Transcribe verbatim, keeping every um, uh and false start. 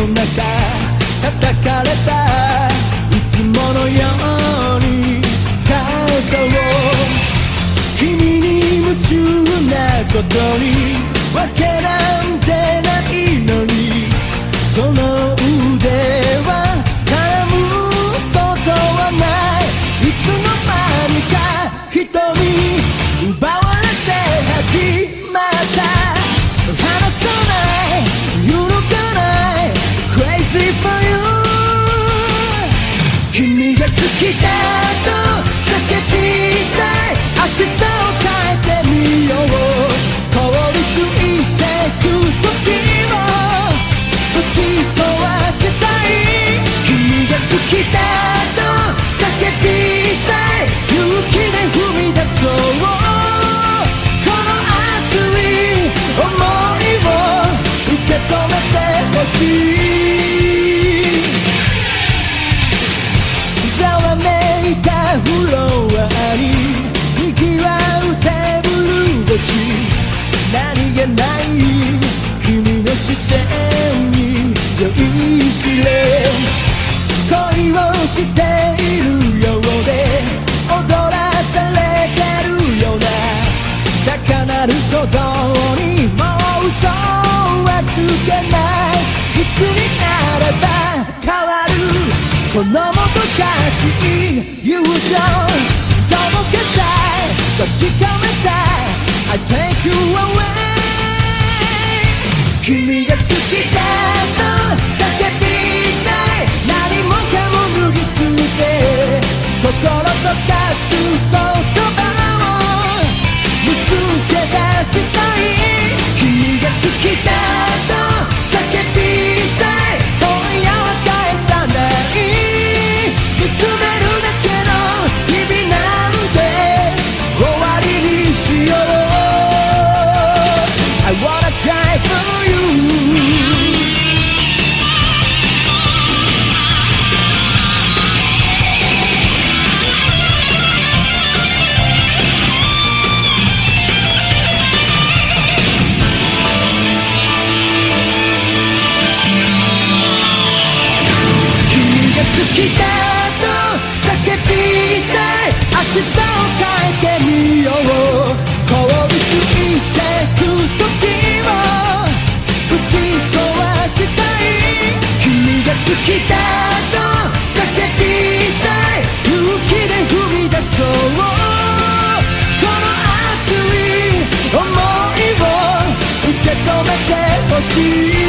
の中叩かれたいつものように肩を君に夢中なことにわけなんてないのにその腕は絡むことはないいつの間にか瞳に奪われて始まった離さない揺るがない Crazy for you 君が好きだと叫びたい明日を変えてみよう凍りついてく時をぶち壊したい君が好きだと叫びたい勇気で踏み出そうこの熱い想いを受け止めてほしいざわめいたフロアに賑わうテーブル越し何気ない君の視線に酔いしれ恋をしているようで踊らされてるような高鳴る鼓動にもう嘘はつけないいつになれば変わるこのもどかしい友情届けたい確かめたい I take you away 君が好きだと叫びたい何もかも脱ぎ捨て心溶かす言葉を見つけ出したい君が好きだと叫びたい今夜は返さない見つめるだけの日々なんて終わりにしよう I wanna cry for you 君が好きだと叫びたい明日を変えてみよう凍りついてく時をぶち壊したい君が好きだと叫びたい勇気で踏み出そうこの熱い想いを受け止めてほしい